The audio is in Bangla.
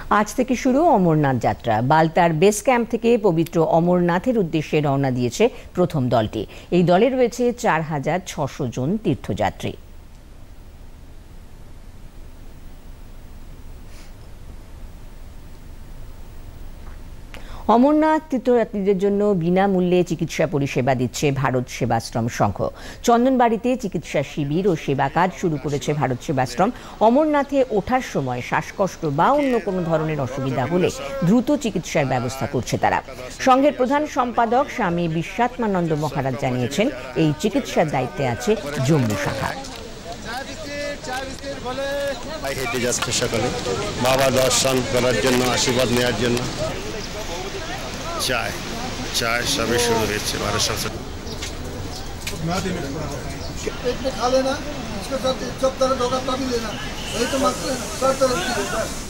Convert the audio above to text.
আজ থেকে শুরু অমরনাথ যাত্রা। বালতার বেস ক্যাম্প থেকে পবিত্র অমরনাথের উদ্দেশ্যে রওনা দিয়েছে প্রথম দলটি। এই দলে রয়েছে ৪,৬০০ জন তীর্থযাত্রী। অমরনাথ তীর্থযাত্রীদের জন্য বিনামূল্যে চিকিৎসা পরিষেবা দিচ্ছে ভারত সেবাশ্রম সংঘ। চন্দনবাড়িতে চিকিৎসা শিবির ও সেবা কাজ শুরু করেছে ভারত সেবাশ্রম। অমরনাথে ওঠার সময় শ্বাসকষ্ট বা অন্য কোনো ধরনের অসুবিধা হলে দ্রুত চিকিৎসার ব্যবস্থা করছে তারা। সংঘের প্রধান সম্পাদক স্বামী বিশ্বাত্মানন্দ মহারাজ জানিয়েছেন, এই চিকিৎসার দায়িত্বে আছে জম্মু শাখা। হেঁটে যাচ্ছে সকালে বাবা দর্শন করার জন্য, আশীর্বাদ নেওয়ার জন্য। चाय सभी शुरू হয়েছে भारत संसद। पेट में खा लेना, उसके साथ सब तरह धोखा भी लेना, वही तो मकसद है, सब तरह